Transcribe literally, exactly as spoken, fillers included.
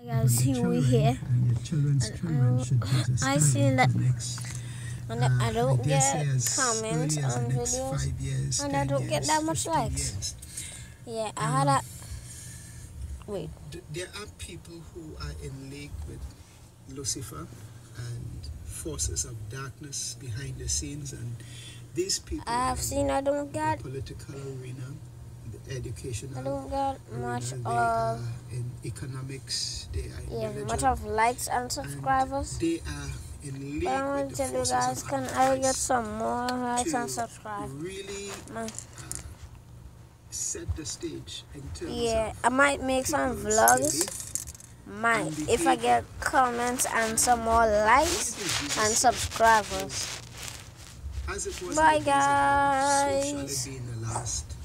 Guys, here we here. And your children's children should just I see that next, and uh, I don't I dare get say as comments early as on the next videos, five years, and I ten don't years, get that much fifteen likes. years. Yeah, I Um, had a wait. D- There are people who are in league with Lucifer and forces of darkness behind the scenes, and these people I've in seen I don't the get political arena, the educational I don't get arena, much they of are in economics, they are in yeah religion, much of likes and and subscribers. they are in league But I want with to the tell you forces guys, of can I get Antichrist some more likes and to subscribe? really Man. set the stage in terms Yeah, of I might make some people's vlogs. belief Might and if I behavior. get comments and some more likes and subscribers. As it was Bye, in the days of old, so shall guys. it be in the last